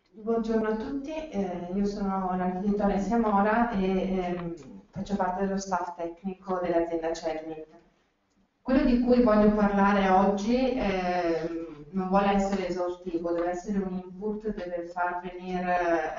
Buongiorno a tutti, io sono l'architetto Alessia Mora e faccio parte dello staff tecnico dell'azienda Cernit. Quello di cui voglio parlare oggi non vuole essere esaustivo, deve essere un input, deve far venire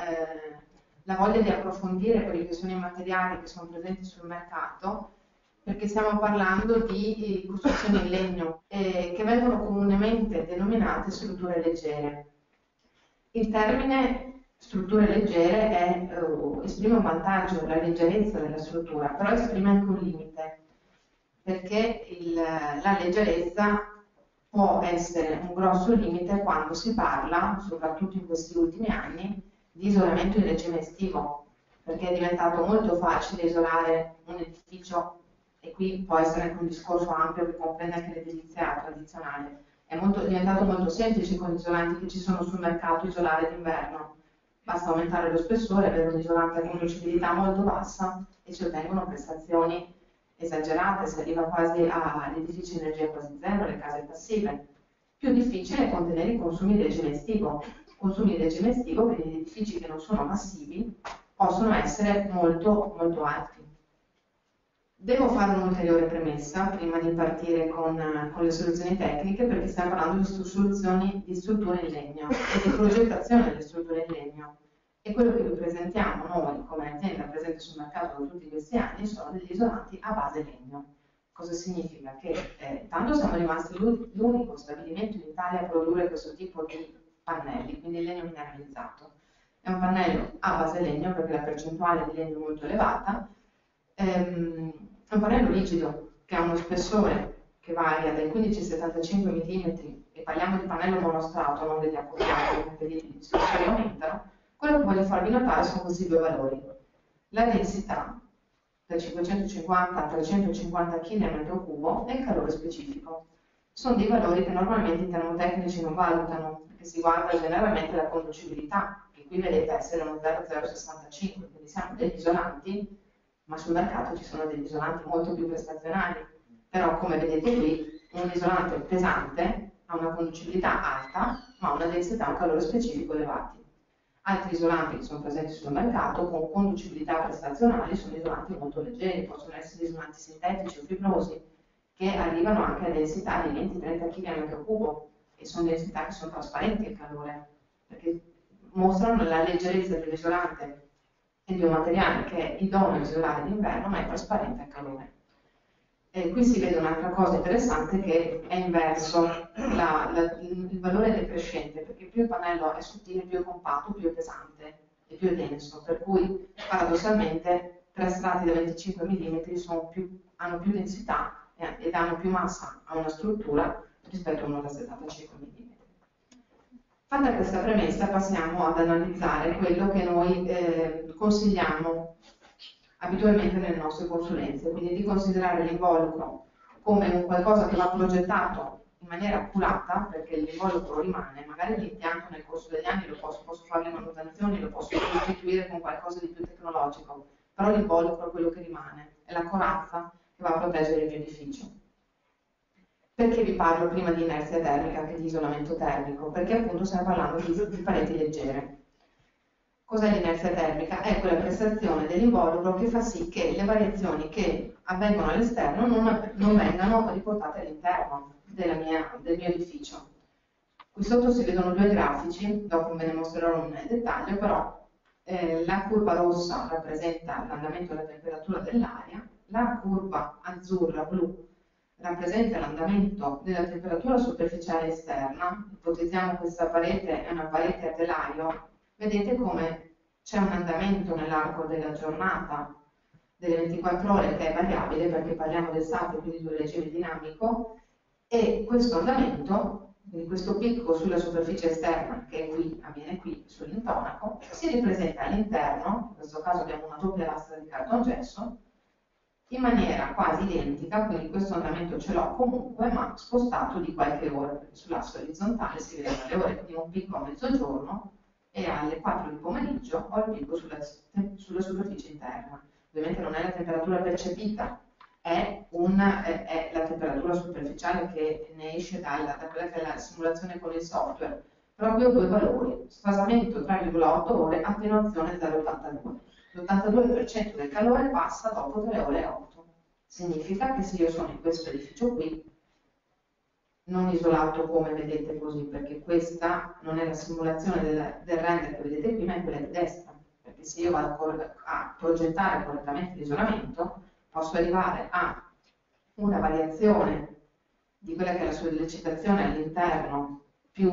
la voglia di approfondire quelli che sono i materiali che sono presenti sul mercato, perché stiamo parlando di costruzioni in legno che vengono comunemente denominate strutture leggere. Il termine strutture leggere esprime un vantaggio, la leggerezza della struttura, però esprime anche un limite, perché la leggerezza può essere un grosso limite quando si parla, soprattutto in questi ultimi anni, di isolamento in regime estivo, perché è diventato molto facile isolare un edificio, e qui può essere anche un discorso ampio che comprende anche l'edilizia tradizionale. È diventato molto semplice con gli isolanti che ci sono sul mercato isolare d'inverno. Basta aumentare lo spessore, avere un isolante a conducibilità molto bassa e si ottengono prestazioni esagerate, si arriva quasi agli edifici di energia quasi zero, le case passive. Più difficile è contenere i consumi di regime estivo. Consumi di regime estivo per gli edifici che non sono massivi possono essere molto, molto alti. Devo fare un'ulteriore premessa prima di partire con le soluzioni tecniche, perché stiamo parlando di soluzioni di strutture in legno e di progettazione delle strutture in legno. E quello che vi presentiamo noi come azienda presente sul mercato da tutti questi anni sono degli isolanti a base legno. Cosa significa? Che tanto siamo rimasti l'unico stabilimento in Italia a produrre questo tipo di pannelli, quindi legno mineralizzato. È un pannello a base legno perché la percentuale di legno è molto elevata. È un pannello rigido che ha uno spessore che varia dai 15 ai 75 mm, e parliamo di pannello monostrato, non degli accoppiati, perché gli spessori aumentano. Quello che voglio farvi notare sono questi due valori. La densità, da 550 a 350 kg a metro cubo, e il calore specifico. Sono dei valori che normalmente i termotecnici non valutano, perché si guarda generalmente la conducibilità, che qui vedete essere uno 0,065, quindi siamo degli isolanti, ma sul mercato ci sono degli isolanti molto più prestazionali. Però, come vedete qui, un isolante pesante ha una conducibilità alta, ma una densità e un calore specifico elevati. Altri isolanti che sono presenti sul mercato con conducibilità prestazionali sono isolanti molto leggeri, possono essere isolanti sintetici o fibrosi, che arrivano anche a densità di 20-30 kg a metro cubo, e sono densità che sono trasparenti al calore, perché mostrano la leggerezza dell'isolante e di un materiale che è idoneo a isolare d'inverno, ma è trasparente al calore. Qui si vede un'altra cosa interessante, che è inverso, il valore decrescente, perché più il pannello è sottile, più è compatto, più è pesante e più è denso, per cui paradossalmente 3 strati da 25 mm hanno più densità ed hanno più massa a una struttura rispetto a uno da 75 mm. Fatta questa premessa, passiamo ad analizzare quello che noi consigliamo abitualmente nelle nostre consulenze, quindi di considerare l'involucro come un qualcosa che va progettato in maniera accurata, perché l'involucro rimane, magari l'impianto nel corso degli anni posso fare le manutenzioni, lo posso sostituire con qualcosa di più tecnologico, però l'involucro è quello che rimane, è la corazza che va a proteggere il mio edificio. Perché vi parlo prima di inerzia termica che di isolamento termico? Perché appunto stiamo parlando di pareti leggere. Cos'è l'inerzia termica? È quella prestazione dell'involucro che fa sì che le variazioni che avvengono all'esterno non vengano riportate all'interno del mio edificio. Qui sotto si vedono due grafici, dopo ve ne mostrerò nel dettaglio, però la curva rossa rappresenta l'andamento della temperatura dell'aria, la curva azzurra-blu rappresenta l'andamento della temperatura superficiale esterna. Ipotizziamo questa parete è una parete a telaio. Vedete come c'è un andamento nell'arco della giornata delle 24 ore che è variabile, perché parliamo d'estate, quindi di un regime dinamico, e questo andamento, quindi questo picco sulla superficie esterna, che è qui, avviene qui sull'intonaco, si ripresenta all'interno, in questo caso abbiamo una doppia lastra di cartongesso, in maniera quasi identica, quindi questo andamento ce l'ho comunque, ma spostato di qualche ora, perché sull'asse orizzontale si vedono le ore di un picco a mezzogiorno e alle 4 di pomeriggio ho il picco sulla superficie interna. Ovviamente non è la temperatura percepita, è la temperatura superficiale che ne esce da quella che è la simulazione con il software, proprio due valori, sfasamento 3,8 ore, attenuazione 0,82. L'82% del calore passa dopo 3 ore e 8. Significa che se io sono in questo edificio qui, non isolato come vedete così, perché questa non è la simulazione del render che vedete qui, ma è quella di destra, perché se io vado a progettare correttamente l'isolamento, posso arrivare a una variazione di quella che è la sollecitazione all'interno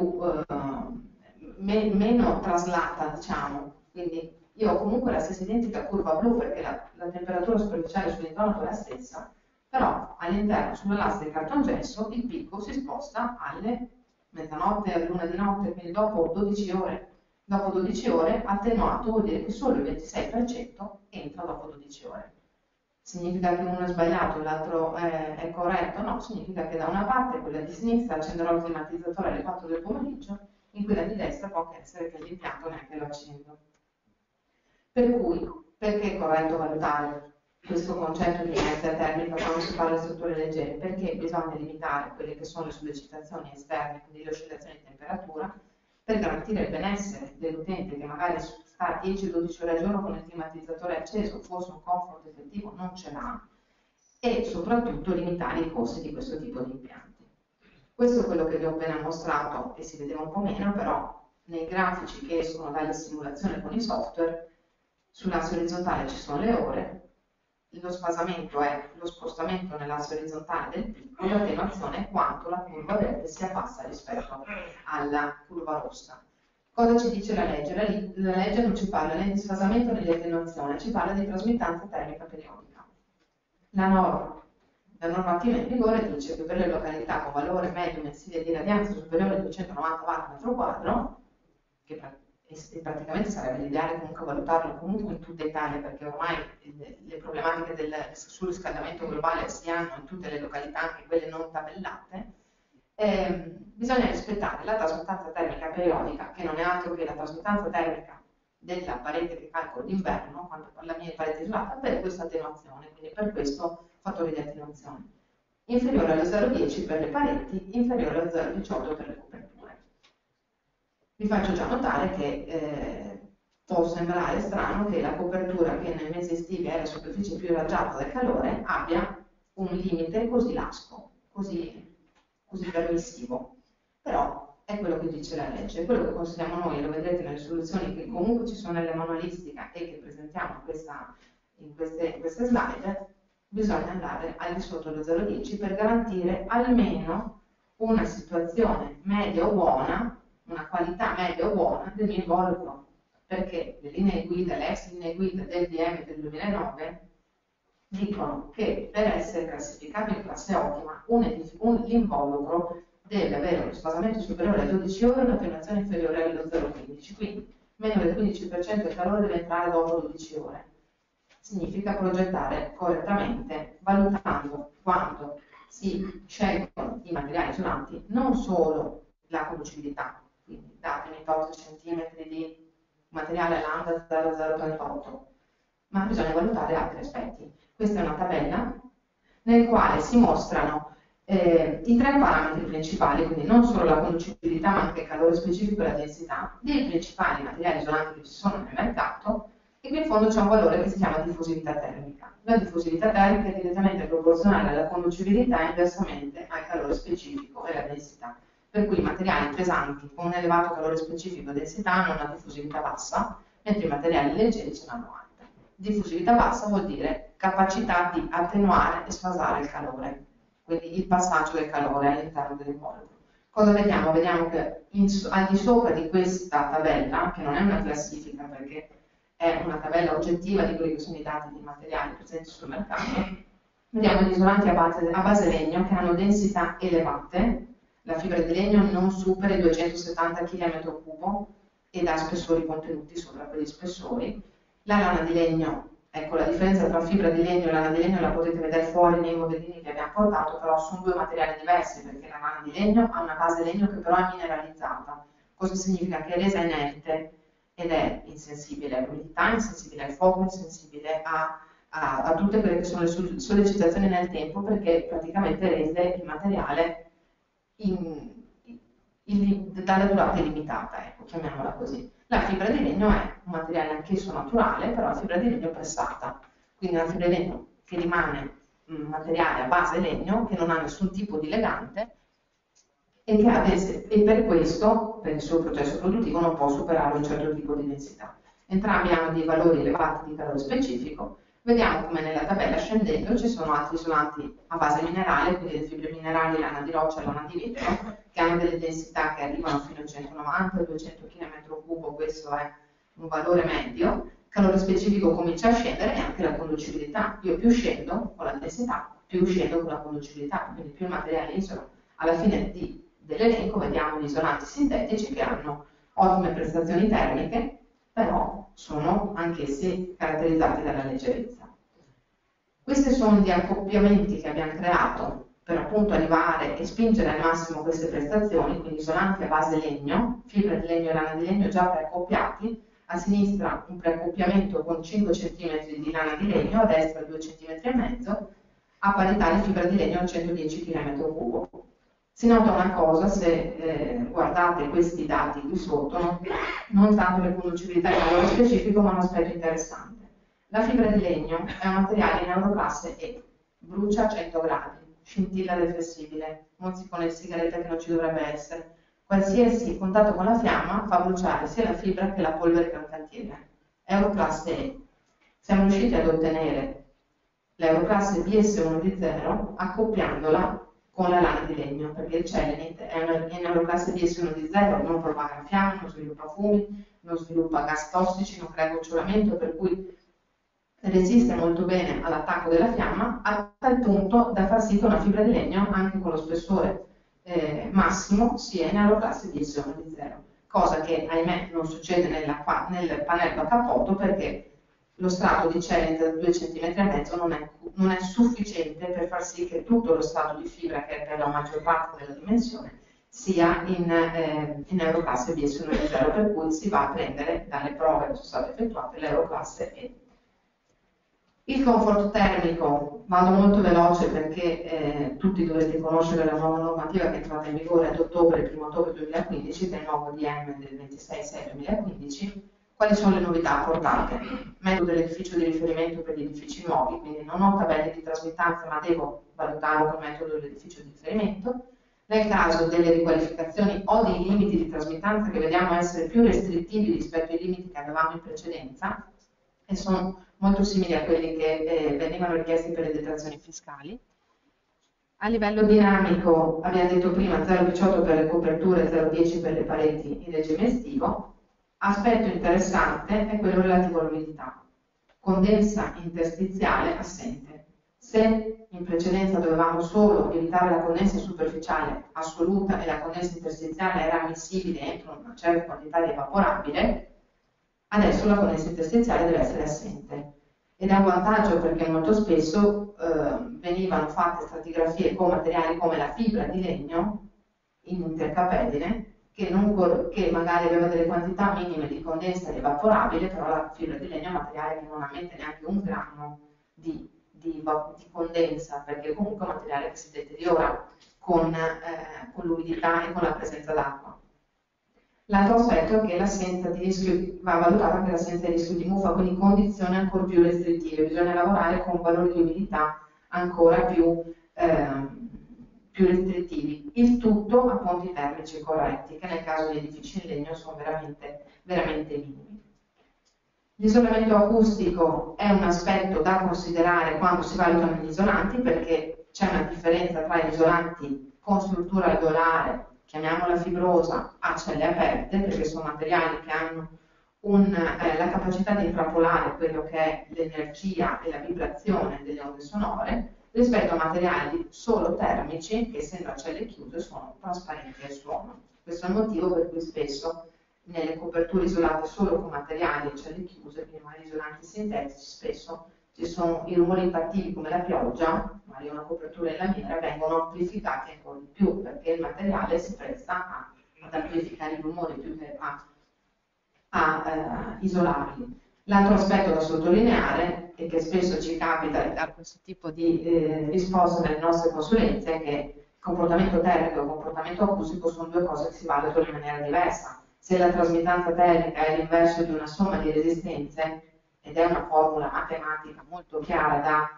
meno traslata, diciamo. Quindi io ho comunque la stessa identica curva blu perché la temperatura superficiale sull'intonaco è la stessa, però all'interno, sulla lastra di cartongesso, il picco si sposta alle mezzanotte, a luna di notte, quindi dopo 12 ore. Dopo 12 ore attenuato vuol dire che solo il 26% entra dopo 12 ore. Significa che uno è sbagliato e l'altro è corretto? No, significa che da una parte, quella di sinistra, accenderò il climatizzatore alle 4 del pomeriggio, in quella di destra può anche essere che l'impianto neanche lo accendo. Per cui, perché è corretto valutare questo concetto di inerzia termica quando si parla di strutture leggere? Perché bisogna limitare quelle che sono le sollecitazioni esterne, quindi le oscillazioni di temperatura, per garantire il benessere dell'utente che magari sta 10-12 ore al giorno con il climatizzatore acceso, forse un comfort effettivo non ce l'ha, e soprattutto limitare i costi di questo tipo di impianti. Questo è quello che vi ho appena mostrato e si vedeva un po' meno, però nei grafici che escono dalle simulazioni con i software, sull'asse orizzontale ci sono le ore, lo sfasamento è lo spostamento nell'asse orizzontale del picco, l'attenuazione è quanto la curva verde si abbassa rispetto alla curva rossa. Cosa ci dice la legge? La legge non ci parla né di sfasamento né di attenuazione, ci parla di trasmittanza termica periodica. La normativa in vigore dice che per le località con valore medio mensile di radianza superiore a 290 watt metro quadro, che praticamente sarebbe l'ideale comunque valutarlo comunque in tutta Italia, perché ormai le problematiche del surriscaldamento globale si hanno in tutte le località, anche quelle non tabellate, bisogna rispettare la trasmittanza termica periodica, che non è altro che la trasmittanza termica della parete che calcolo d'inverno, quando la mia parete isolata, per questa attenuazione, quindi per questo fattore di attenuazione. Inferiore allo 0,10 per le pareti, inferiore allo 0,18 per le coperture. Vi faccio già notare che può sembrare strano che la copertura che nei mesi estivi è la superficie più irraggiata dal calore abbia un limite così lasco, così permissivo. Però è quello che dice la legge, quello che consideriamo noi, lo vedrete nelle soluzioni che comunque ci sono nella manualistica e che presentiamo in queste slide, bisogna andare al di sotto dello 0,10 per garantire almeno una situazione media o buona, una qualità media o buona del mio involucro, perché le linee guida, le ex linee guida del DM del 2009 dicono che per essere classificato in classe ottima l'involucro deve avere uno sfasamento superiore a 12 ore e un'attenuazione inferiore allo 0,15, quindi meno del 15% del calore deve entrare dopo 12 ore. Significa progettare correttamente, valutando quando si scelgono i materiali isolanti non solo la conducibilità, quindi datemi 8 cm di materiale lambda 0,038, ma bisogna valutare altri aspetti. Questa è una tabella nel quale si mostrano i tre parametri principali, quindi non solo la conducibilità ma anche il calore specifico e la densità, dei principali materiali isolanti che ci sono nel mercato, e qui in fondo c'è un valore che si chiama diffusività termica. La diffusività termica è direttamente proporzionale alla conducibilità e inversamente al calore specifico e alla densità. Per cui i materiali pesanti con un elevato calore specifico e densità hanno una diffusività bassa, mentre i materiali leggeri ce l'hanno alta. Diffusività bassa vuol dire capacità di attenuare e sfasare il calore, quindi il passaggio del calore all'interno dell'involucro. Cosa vediamo? Vediamo che al di sopra di questa tabella, che non è una classifica perché è una tabella oggettiva di quelli che sono i dati di materiali presenti sul mercato, vediamo gli isolanti a base legno che hanno densità elevate, la fibra di legno non supera i 270 kg/m3 ed ha spessori contenuti sopra quegli spessori. La lana di legno, ecco la differenza tra fibra di legno e lana di legno la potete vedere fuori nei modellini che abbiamo portato, però sono due materiali diversi perché la lana di legno ha una base legno che però è mineralizzata. Cosa significa? Che è resa inerte ed è insensibile all'umidità, insensibile al fuoco, insensibile a tutte quelle che sono le sollecitazioni nel tempo, perché praticamente rende il materiale dalla durata illimitata, ecco, chiamiamola così. La fibra di legno è un materiale anch'esso naturale, però è fibra di legno pressata, quindi una fibra di legno che rimane un materiale a base legno, che non ha nessun tipo di legante e per questo, per il suo processo produttivo, non può superare un certo tipo di densità. Entrambi hanno dei valori elevati di calore specifico. Vediamo come nella tabella scendendo ci sono altri isolanti a base minerale, quindi le fibre minerali, lana di roccia e lana di vetro, che hanno delle densità che arrivano fino a 190-200 km3, questo è un valore medio. Il calore specifico comincia a scendere e anche la conducibilità. Io più scendo con la densità, più scendo con la conducibilità, quindi più il materiale isola. Alla fine dell'elenco vediamo gli isolanti sintetici che hanno ottime prestazioni termiche, però sono anch'essi caratterizzati dalla leggerezza. Questi sono gli accoppiamenti che abbiamo creato per appunto arrivare e spingere al massimo queste prestazioni, quindi isolanti a base legno, fibra di legno e lana di legno già preaccoppiati, a sinistra un preaccoppiamento con 5 cm di lana di legno, a destra 2,5 cm, a parità di fibra di legno a 110 km3. Si nota una cosa, se guardate questi dati qui sotto, non tanto le conducibilità in valore specifico, ma un aspetto interessante. La fibra di legno è un materiale in euroclasse E, brucia a 100 gradi, scintilla del flessibile, mozzico nel sigaretta che non ci dovrebbe essere. Qualsiasi contatto con la fiamma fa bruciare sia la fibra che la polvere cantatiere. Euroclasse E. Siamo riusciti ad ottenere l'euroclasse BS1D0 accoppiandola con la lana di legno, perché il Celenit è in euroclasse BS1D0, non propaga fiamme, non sviluppa fumi, non sviluppa gas tossici, non crea gocciolamento, per cui resiste molto bene all'attacco della fiamma, a tal punto da far sì che una fibra di legno, anche con lo spessore massimo, sia in euroclasse BS1D0, cosa che ahimè non succede nel pannello a cappotto, perché lo strato di Celenit da 2,5 cm non è sufficiente per far sì che tutto lo strato di fibra, che è per la maggior parte della dimensione, sia in euroclasse BS1D0, per cui si va a prendere dalle prove che sono state effettuate l'euroclasse E. Il comfort termico, vado molto veloce perché tutti dovete conoscere la nuova normativa che è entrata in vigore ad ottobre, il 1 ottobre 2015, del nuovo DM del 26/6/2015. Quali sono le novità apportate? Metodo dell'edificio di riferimento per gli edifici nuovi, quindi non ho tabelle di trasmittanza, ma devo valutarlo col metodo dell'edificio di riferimento. Nel caso delle riqualificazioni o dei limiti di trasmittanza che vediamo essere più restrittivi rispetto ai limiti che avevamo in precedenza, e sono molto simili a quelli che venivano richiesti per le detrazioni fiscali. A livello dinamico, abbiamo detto prima, 0,18 per le coperture, 0,10 per le pareti in regime estivo. Aspetto interessante è quello relativo all'umidità. Condensa interstiziale assente. Se in precedenza dovevamo solo evitare la condensa superficiale assoluta e la condensa interstiziale era ammissibile entro una certa quantità di evaporabile, adesso la condensa interstiziale deve essere assente. Ed è un vantaggio perché molto spesso venivano fatte stratigrafie con materiali come la fibra di legno in intercapedine, che magari aveva delle quantità minime di condensa evaporabile, però la fibra di legno è un materiale che non ammette neanche un grammo di condensa, perché comunque è un materiale che si deteriora con l'umidità e con la presenza d'acqua. L'altro aspetto è che l'assenza di rischio, va valutata anche l'assenza di rischio di muffa, quindi condizioni ancora più restrittive, bisogna lavorare con valori di umidità ancora più restrittivi, il tutto a ponti termici corretti, che nel caso di edifici in legno sono veramente minimi. L'isolamento acustico è un aspetto da considerare quando si valutano gli isolanti, perché c'è una differenza tra gli isolanti con struttura alveolare, chiamiamola fibrosa, a celle aperte, perché sono materiali che hanno la capacità di intrappolare quello che è l'energia e la vibrazione delle onde sonore, rispetto a materiali solo termici che, essendo a celle chiuse, sono trasparenti al suono. Questo è il motivo per cui spesso nelle coperture isolate solo con materiali a celle chiuse, quindi magari isolanti sintetici, spesso ci sono i rumori impattivi come la pioggia, magari una copertura in lamiera, vengono amplificati ancora di più, perché il materiale si presta ad amplificare i rumori più che a isolarli. L'altro aspetto da sottolineare, e che spesso ci capita di dare questo tipo di risposta nelle nostre consulenze, è che comportamento termico e comportamento acustico sono due cose che si valutano in maniera diversa. Se la trasmittanza termica è l'inverso di una somma di resistenze, ed è una formula matematica molto chiara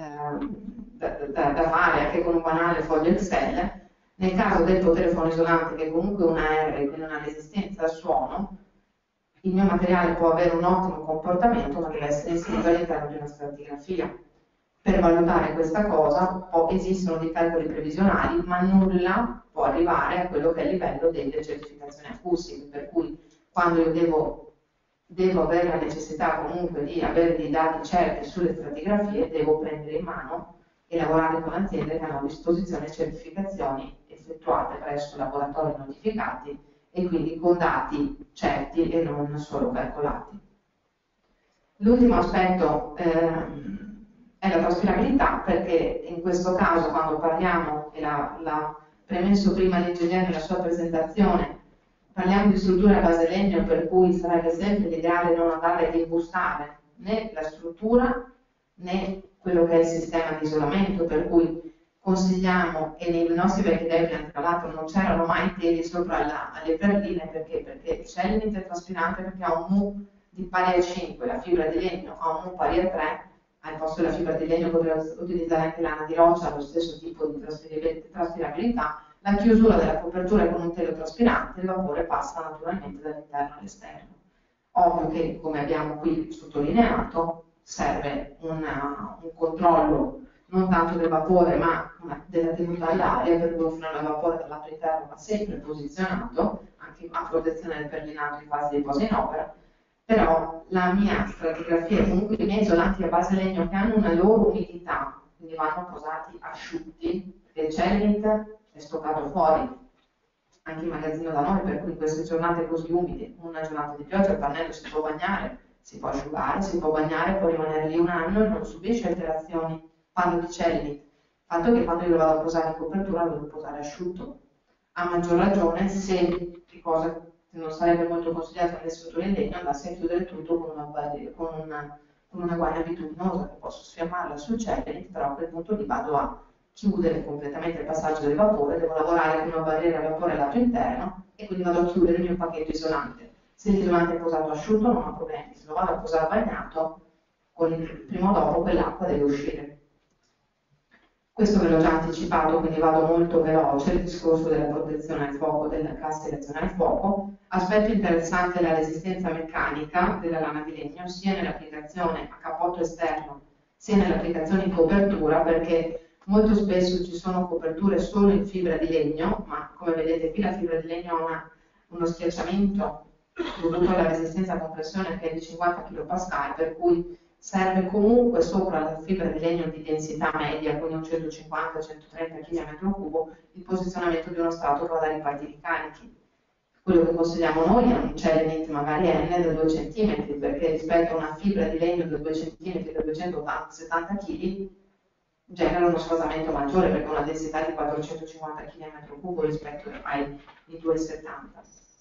da fare anche con un banale foglio Excel, nel caso del potere fonoisolante, che è comunque una R, quindi una resistenza al suono, il mio materiale può avere un ottimo comportamento, ma deve essere inserito all'interno di una stratigrafia. Per valutare questa cosa esistono dei calcoli previsionali, ma nulla può arrivare a quello che è il livello delle certificazioni acustiche, per cui quando io devo avere la necessità comunque di avere dei dati certi sulle stratigrafie, devo prendere in mano e lavorare con aziende che hanno a disposizione certificazioni effettuate presso laboratori notificati e quindi con dati certi e non solo calcolati. L'ultimo aspetto è la traspirabilità, perché in questo caso quando parliamo, e l'ha premesso prima l'ingegnere nella sua presentazione, parliamo di strutture a base legno, per cui sarebbe sempre l'ideale non andare ad impostare né la struttura né quello che è il sistema di isolamento, per cui consigliamo, e nei nostri vecchi debian tra l'altro non c'erano mai teli sopra alle perline, perché il Celinit è traspirante perché ha un mu di pari a 5, la fibra di legno ha un mu pari a 3, al posto della fibra di legno potremmo utilizzare anche lana di roccia, ha lo stesso tipo di traspirabilità. La chiusura della copertura è con un telo traspirante, il vapore passa naturalmente dall'interno all'esterno. Ovvio che, come abbiamo qui sottolineato, serve un controllo non tanto del vapore ma della tenuta all'aria, per cui un freno al vapore dal lato interno va sempre posizionato, anche a protezione del perlinato in fase di posa in opera. Però la mia stratigrafia, comunque i miei isolanti a base legno che hanno una loro umidità, quindi vanno posati asciutti, perché il Celinit è stoccato fuori, anche in magazzino da noi, per cui in queste giornate così umide, una giornata di pioggia, il pannello si può bagnare, si può asciugare, si può bagnare, può rimanere lì un anno e non subisce alterazioni. Parlo di Celinit, il fatto che quando io lo vado a posare in copertura lo devo posare asciutto. A maggior ragione se, che cosa non sarebbe molto consigliato nelle strutture in legno, andasse a chiudere tutto con una guaina bituminosa, che posso sfiammarla sul Celinit, però a quel punto lì vado a chiudere completamente il passaggio del vapore, devo lavorare con una barriera al vapore al lato interno e quindi vado a chiudere il mio pacchetto isolante. Se l'isolante è posato asciutto non ho problemi, se lo vado a posare bagnato, con il prima o dopo quell'acqua deve uscire. Questo ve l'ho già anticipato, quindi vado molto veloce, il discorso della protezione al fuoco, della castellazione al fuoco. Aspetto interessante è la resistenza meccanica della lana di legno, sia nell'applicazione a cappotto esterno, sia nell'applicazione in copertura, perché molto spesso ci sono coperture solo in fibra di legno, ma come vedete qui la fibra di legno ha uno schiacciamento dovuto alla resistenza a compressione che è di 50 kPa, per cui serve comunque sopra la fibra di legno di densità media, quindi un 150-130 kg/m3, il posizionamento di uno strato che va dai parti di carichi. Quello che consigliamo noi è un Celinit magari N da 2 cm, perché rispetto a una fibra di legno da 2 cm da 270 kg genera uno sfasamento maggiore, perché ha una densità di 450 kg/m3 rispetto ai 270.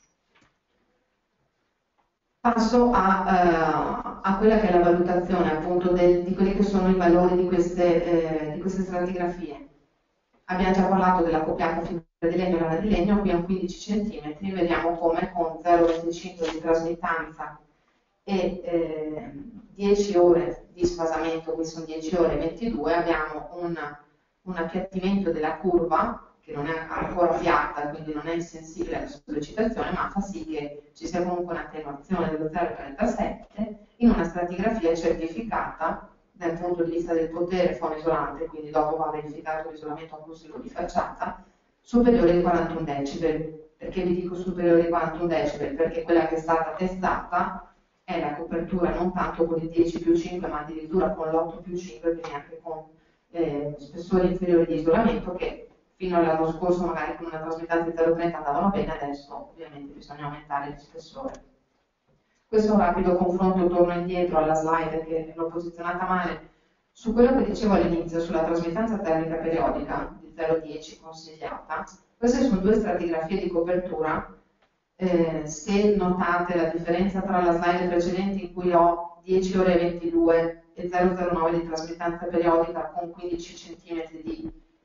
Passo a quella che è la valutazione appunto di quelli che sono i valori di queste stratigrafie. Abbiamo già parlato dell'accoppiata fibra di legno e lana di legno, qui a 15 cm, vediamo come con 0,25 di trasmittanza e 10 ore di sfasamento, qui sono 10 ore e 22, abbiamo un appiattimento della curva che non è ancora piatta, quindi non è insensibile alla sollecitazione, ma fa sì che ci sia comunque un'attenuazione dello 0,37 in una stratigrafia certificata dal punto di vista del potere fonoisolante, quindi dopo va verificato l'isolamento acustico di facciata, superiore ai 41 decibel. Perché vi dico superiore ai 41 decibel? Perché quella che è stata testata è la copertura non tanto con il 10 più 5, ma addirittura con l'8 più 5, quindi anche con spessore inferiore di isolamento, che fino all'anno scorso magari con una trasmittanza di 0,30 andavano bene, adesso ovviamente bisogna aumentare il spessore. Questo è un rapido confronto, torno indietro alla slide che l'ho posizionata male, su quello che dicevo all'inizio, sulla trasmittanza termica periodica di 0,10 consigliata. Queste sono due stratigrafie di copertura. Se notate la differenza tra la slide precedente in cui ho 10 ore e 22 e 0,09 di trasmittanza periodica con 15 cm di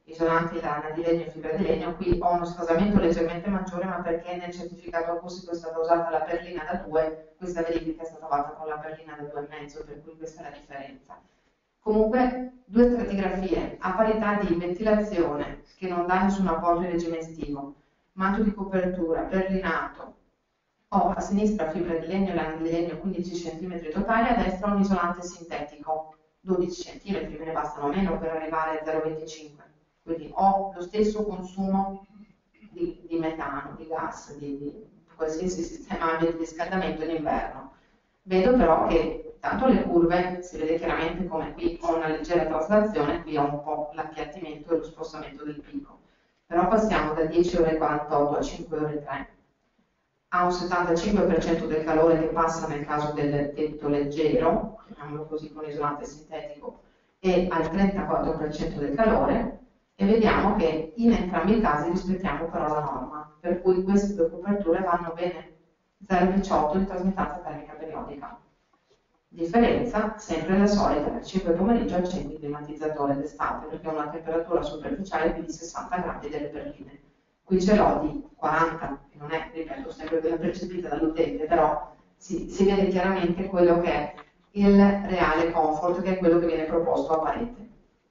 isolanti lana di legno e fibra di legno. Qui ho uno sfasamento leggermente maggiore, ma perché nel certificato acustico è stata usata la perlina da 2, questa verifica è stata fatta con la perlina da 2,5, per cui questa è la differenza. Comunque, due stratigrafie a parità di ventilazione, che non dà nessun appoggio in regime estivo, manto di copertura, perlinato, ho a sinistra fibra di legno e lana di legno 15 cm totali, a destra un isolante sintetico 12 cm, me ne bastano meno per arrivare a 0,25. Quindi ho lo stesso consumo di metano, di gas, di qualsiasi sistema di riscaldamento in inverno. Vedo però che tanto le curve, si vede chiaramente come qui ho una leggera traslazione, qui ho un po' l'appiattimento e lo spostamento del picco. Però passiamo da 10,48 ore a 5,03 ore. Ha un 75% del calore che passa nel caso del tetto leggero, chiamiamolo così con isolante sintetico, e al 34% del calore, e vediamo che in entrambi i casi rispettiamo però la norma, per cui queste due coperture vanno bene. 0,18 di trasmittanza termica periodica. Differenza sempre la solita, dal 5 pomeriggio accendi il climatizzatore d'estate perché ho una temperatura superficiale più di 60 gradi delle perline. Qui ce l'ho di 40, che non è, ripeto, sempre quella percepita dall'utente, però si vede chiaramente quello che è il reale comfort, che è quello che viene proposto a parete.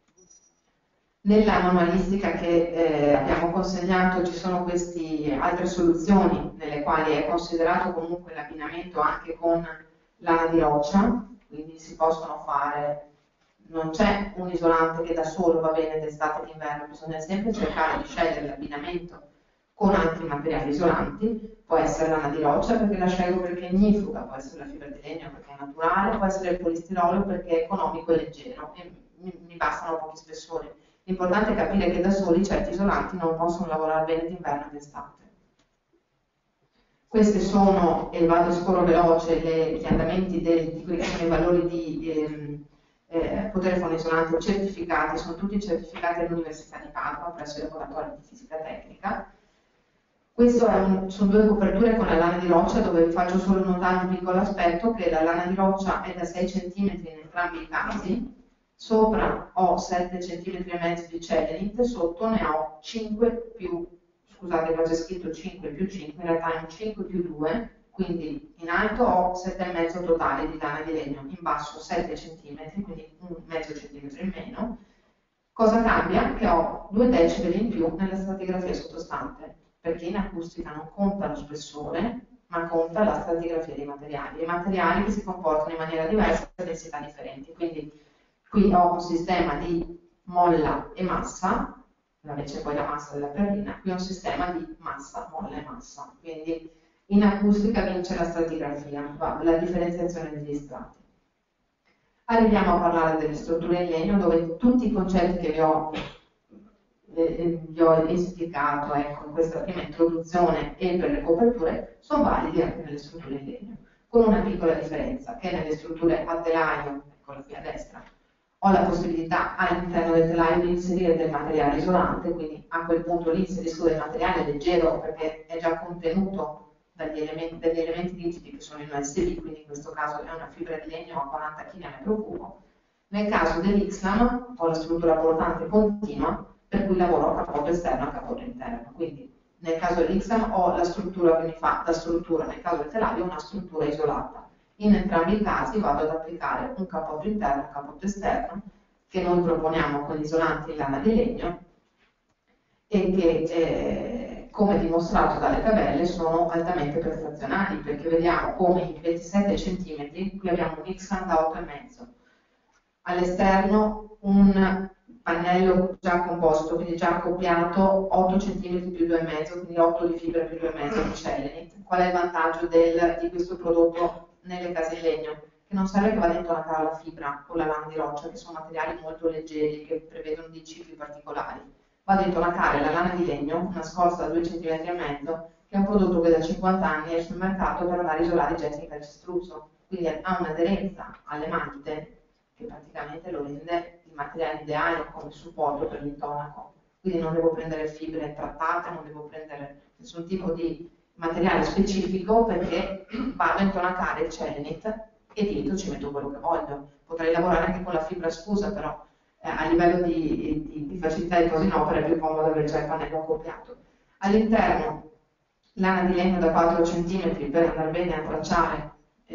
Nella manualistica che abbiamo consegnato ci sono queste altre soluzioni nelle quali è considerato comunque l'abbinamento anche con lana di roccia, quindi si possono fare, non c'è un isolante che da solo va bene d'estate e d'inverno, bisogna sempre cercare di scegliere l'abbinamento con altri materiali isolanti, può essere lana di roccia perché la scelgo perché è ignifuga, può essere la fibra di legno perché è naturale, può essere il polistirolo perché è economico e leggero e mi bastano pochi spessori. L'importante è capire che da soli certi isolanti non possono lavorare bene d'inverno e d'estate. Questi sono, e vado a scorro veloce, gli andamenti di quelli che sono i valori di potere fonoisolante certificati, sono tutti certificati all'Università di Padova presso i laboratori di fisica tecnica. Queste sono due coperture con la lana di roccia dove vi faccio solo notare un piccolo aspetto che la lana di roccia è da 6 cm in entrambi i casi. Sopra ho 7,5 cm di Celenit, sotto ne ho 5 più, scusate che ho già scritto 5 più 5, in realtà è un 5 più 2, quindi in alto ho 7,5 totali di lana di legno, in basso 7 cm, quindi un mezzo centimetro in meno. Cosa cambia? Che ho 2 decibeli in più nella stratigrafia sottostante, perché in acustica non conta lo spessore, ma conta la stratigrafia dei materiali, e materiali che si comportano in maniera diversa a densità differenti. Quindi qui ho un sistema di molla e massa, invece poi la massa della perlina, qui ho un sistema di massa, molla e massa. Quindi in acustica vince la stratigrafia, la differenziazione degli strati. Arriviamo a parlare delle strutture in legno, dove tutti i concetti che vi ho esplicato in questa prima introduzione e per le coperture sono validi anche nelle strutture in legno, con una piccola differenza, che nelle strutture a telaio, eccola qui a destra, ho la possibilità all'interno del telaio di inserire del materiale isolante, quindi a quel punto lì inserisco del materiale leggero perché è già contenuto dagli elementi rigidi che sono in USB, quindi in questo caso è una fibra di legno a 40 kg a metro cubo. Nel caso dell'Ixlam ho la struttura portante continua, per cui lavoro a cappotto esterno e a cappotto interno. Quindi nel caso dell'Ixlam ho la struttura che mi fa da struttura, nel caso del telaio una struttura isolata. In entrambi i casi vado ad applicare un cappotto interno e un cappotto esterno che noi proponiamo con gli isolanti in lana di legno e che, come dimostrato dalle tabelle, sono altamente prestazionali, perché vediamo come in 27 cm qui abbiamo un Ixlam da 8,5, all'esterno un pannello già composto, quindi già accoppiato, 8 cm più 2,5, quindi 8 di fibra più 2,5 di Celenit. Qual è il vantaggio di questo prodotto nelle case in legno? Che non serve che va dentro una cara la fibra o la lana di roccia, che sono materiali molto leggeri, che prevedono dei cicli particolari. Va dentro una cara la lana di legno, una scorza da 2,5 cm, che è un prodotto che da 50 anni è sul mercato per andare a isolare i getti in calcestruzzo, quindi ha un'aderenza alle matite che praticamente lo rende il materiale ideale come supporto per l'intonaco. Quindi non devo prendere fibre trattate, non devo prendere nessun tipo di materiale specifico perché vado a intonacare il Celenit e dentro ci metto quello che voglio. Potrei lavorare anche con la fibra sfusa, però a livello di facilità di posa in opera è più comodo avere già il pannello accoppiato. All'interno lana di legno da 4 cm per andare bene a tracciare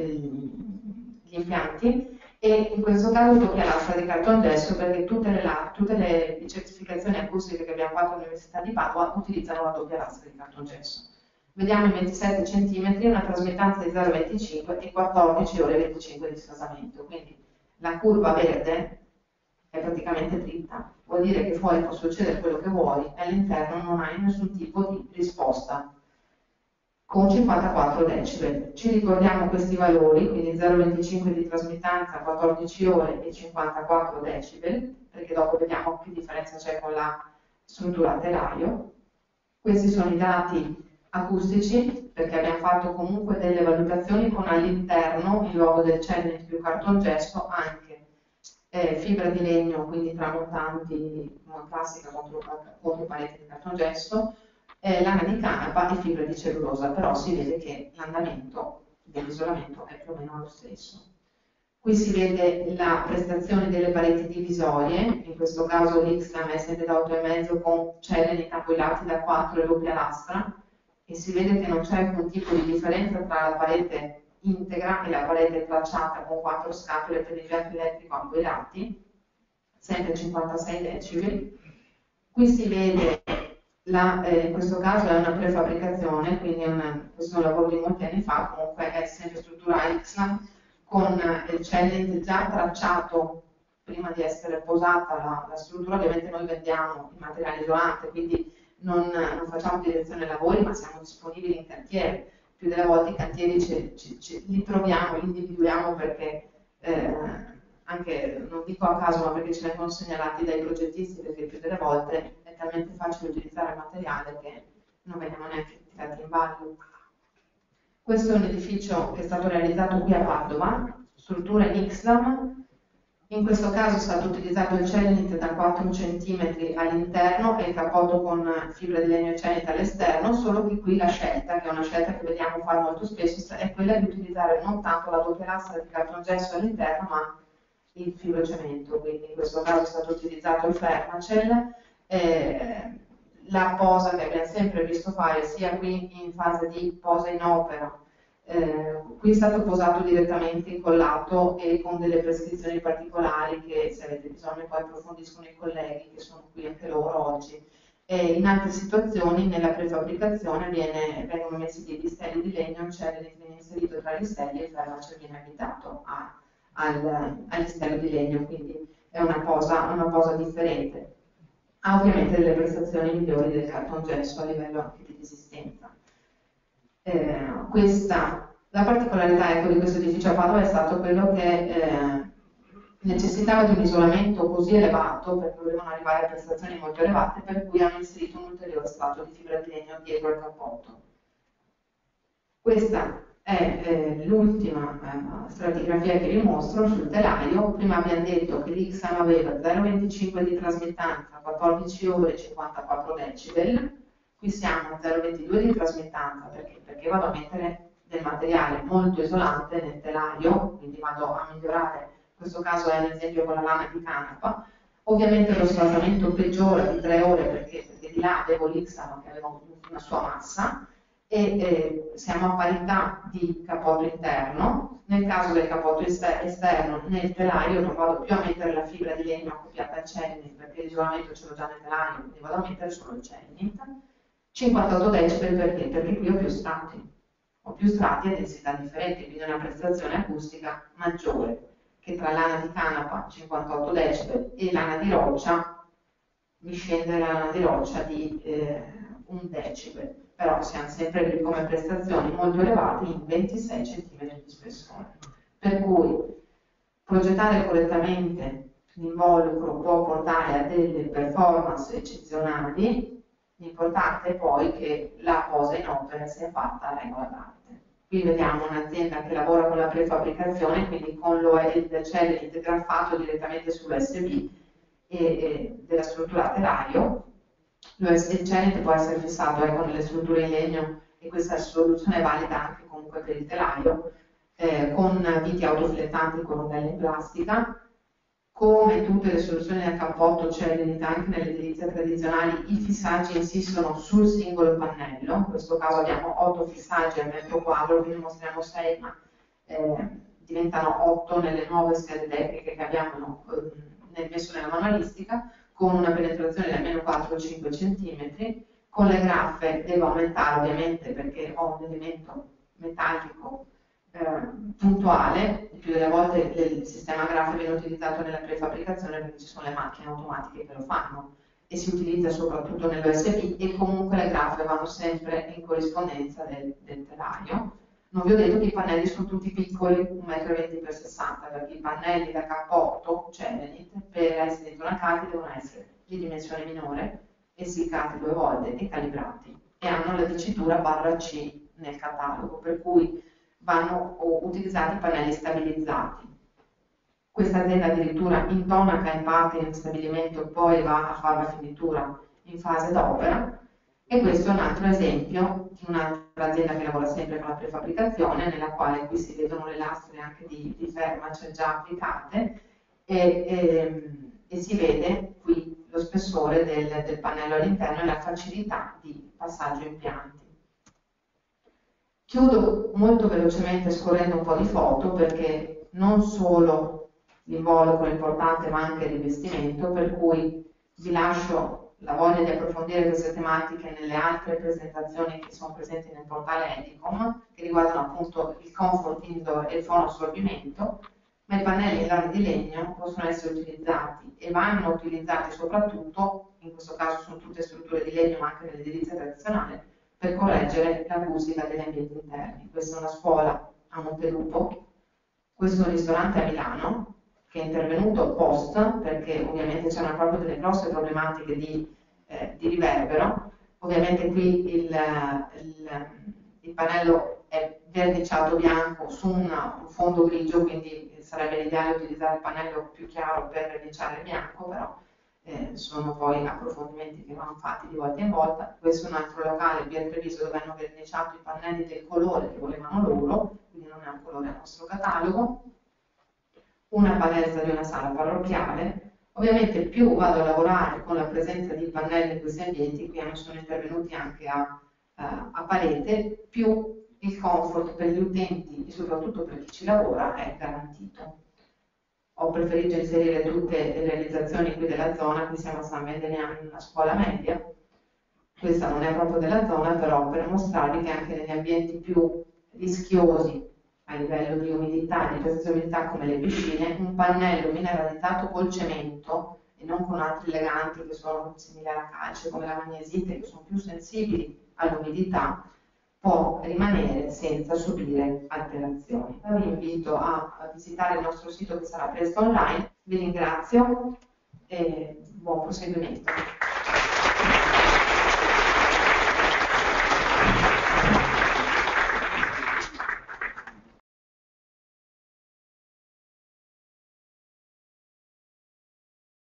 gli impianti, e in questo caso doppia lastra di cartongesso, perché tutte le certificazioni acustiche che abbiamo fatto all'Università di Padova utilizzano la doppia lastra di cartongesso. Vediamo in 27 cm, una trasmittanza di 0,25 e 14 ore e 25 di sfasamento, quindi la curva verde è praticamente dritta, vuol dire che fuori può succedere quello che vuoi e all'interno non hai nessun tipo di risposta. Con 54 decibel. Ci ricordiamo questi valori, quindi 0,25 di trasmittanza, 14 ore e 54 decibel, perché dopo vediamo che differenza c'è con la struttura a telaio. Questi sono i dati acustici, perché abbiamo fatto comunque delle valutazioni con all'interno, in luogo del cellulite più cartongesso, anche fibra di legno, quindi tramontanti, plastica contro pareti di cartongesso, lana di canapa e fibra di cellulosa, però si vede che l'andamento dell'isolamento è più o meno lo stesso. Qui si vede la prestazione delle pareti divisorie, in questo caso l'Ixlam è sempre da 8,5 con celle incapollati da 4 e doppia lastra, e si vede che non c'è alcun tipo di differenza tra la parete integra e la parete tracciata con 4 scatole per l'impianto elettrico a due lati, sempre 56 decibel. Qui si vede, in questo caso è una prefabbricazione, quindi questo è un lavoro di molti anni fa, comunque è sempre struttura Ixlam, con il cellulite già tracciato prima di essere posata la struttura. Ovviamente noi vendiamo il materiale isolante, quindi non facciamo direzione lavori, ma siamo disponibili in cantiere. Più delle volte i cantieri li troviamo, li individuiamo perché, anche non dico a caso, ma perché ci vengono segnalati dai progettisti, perché più delle volte è talmente facile utilizzare il materiale che non veniamo neanche tirati in ballo. Questo è un edificio che è stato realizzato qui a Padova, struttura in Ixlam. In questo caso è stato utilizzato il cellulite da 4 cm all'interno e il cappotto con fibra di legno e cellulite all'esterno, solo che qui la scelta, che è una scelta che vediamo fare molto spesso, è quella di utilizzare non tanto la doppia lastra di cartongesso all'interno, ma il fibrocemento. Quindi in questo caso è stato utilizzato il Fermacell. La posa che abbiamo sempre visto fare sia qui in fase di posa in opera, qui è stato posato direttamente incollato e con delle prescrizioni particolari che, se avete bisogno, poi approfondiscono i colleghi che sono qui anche loro oggi. In altre situazioni nella prefabbricazione vengono messi dei listelli di legno, il cellulite viene inserito tra gli listelli e il Fermacell viene additato al listello di legno, quindi è una posa differente. Ha ovviamente delle prestazioni migliori del cartongesso a livello anche di resistenza. La particolarità, ecco, di questo edificio a Padova è stato quello che necessitava di un isolamento così elevato, perché volevano arrivare a prestazioni molto elevate, per cui hanno inserito un ulteriore strato di fibra di legno dietro il cappotto. Questa è l'ultima stratigrafia che vi mostro sul telaio. Prima abbiamo detto che l'Ixlam aveva 0,25 di trasmittanza, 14 ore e 54 decibel. Qui siamo a 0,22 di trasmittanza perché vado a mettere del materiale molto isolante nel telaio, quindi vado a migliorare. In questo caso è un esempio con la lana di canapa. Ovviamente lo sfasamento peggiora di 3 ore perché di là avevo l'Ixlam che aveva una sua massa, e siamo a parità di cappotto interno. Nel caso del cappotto esterno, nel telaio non vado più a mettere la fibra di legno accoppiata al cellulite perché l'isolamento ce l'ho già nel telaio, quindi vado a mettere solo il cellulite. 58 decibel perché? Perché qui ho più strati a densità differenti, quindi una prestazione acustica maggiore, che tra lana di canapa 58 decibel e lana di roccia mi scende la lana di roccia di 1 decibel, però siamo sempre qui come prestazioni molto elevate in 26 cm di spessore. Per cui progettare correttamente l'involucro può portare a delle performance eccezionali. L'importante è poi che la posa in opera sia fatta a regola d'arte. Qui vediamo un'azienda che lavora con la prefabbricazione, quindi con il cellulite graffato direttamente sull'USB e della struttura a telaio. Il cellulite può essere fissato nelle strutture in legno, e questa soluzione è valida anche comunque per il telaio, con viti autofilettanti con rondelle in plastica. come tutte le soluzioni da cappotto Celenit, anche nell'edilizia tradizionali, i fissaggi insistono sul singolo pannello. In questo caso abbiamo 8 fissaggi al metro quadro, vi ne mostriamo 6, ma diventano 8 nelle nuove schede tecniche che abbiamo messo nella manualistica, con una penetrazione di almeno 4-5 cm. Con le graffe devo aumentare ovviamente perché ho un elemento metallico puntuale. Il più delle volte il sistema graffe viene utilizzato nella prefabbricazione perché ci sono le macchine automatiche che lo fanno e si utilizza soprattutto nell'OSB, e comunque le graffe vanno sempre in corrispondenza del telaio. Non vi ho detto che i pannelli sono tutti piccoli, 1,20 m x 60 m, perché i pannelli da K8 Celenit per essere intonacati devono essere di dimensione minore, essiccati 2 volte e calibrati, e hanno la dicitura /C nel catalogo, per cui vanno utilizzati pannelli stabilizzati. Questa azienda addirittura intonaca in parte in stabilimento, poi va a fare la finitura in fase d'opera. E questo è un altro esempio di un'altra azienda che lavora sempre con la prefabbricazione, nella quale qui si vedono le lastre anche di Fermac già applicate, e si vede qui lo spessore del pannello all'interno e la facilità di passaggio in pianti. Chiudo molto velocemente scorrendo un po' di foto, perché non solo l'involucro è importante ma anche il rivestimento, per cui vi lascio la voglia di approfondire queste tematiche nelle altre presentazioni che sono presenti nel portale Edicom, che riguardano appunto il comfort indoor e il fonoassorbimento. Ma i pannelli in lame di legno possono essere utilizzati e vanno utilizzati soprattutto, in questo caso sono tutte strutture di legno ma anche nell'edilizia tradizionale, per correggere l'acustica degli ambienti interni. Questa è una scuola a Montelupo, questo è un ristorante a Milano che è intervenuto post, perché ovviamente c'erano proprio delle grosse problematiche di riverbero. Ovviamente qui il pannello è verniciato bianco su un fondo grigio, quindi sarebbe l'ideale utilizzare il pannello più chiaro per verniciare il bianco, però sono poi approfondimenti che vanno fatti di volta in volta. Questo è un altro locale, via Treviso, dove hanno verniciato i pannelli del colore che volevano loro, quindi non è un colore al nostro catalogo. Una palestra di una sala parrocchiale. Ovviamente più vado a lavorare con la presenza di pannelli in questi ambienti, qui sono intervenuti anche a parete, più il comfort per gli utenti e soprattutto per chi ci lavora è garantito. Ho preferito inserire tutte le realizzazioni qui della zona. Qui siamo a San Vendemiano, in una scuola media. Questa non è proprio della zona, però per mostrarvi che anche negli ambienti più rischiosi a livello di umidità e di presenza di umidità come le piscine, un pannello mineralizzato col cemento e non con altri leganti che sono simili alla calce come la magnesite, che sono più sensibili all'umidità, può rimanere senza subire alterazioni. Vi invito a visitare il nostro sito che sarà presto online. Vi ringrazio e buon proseguimento.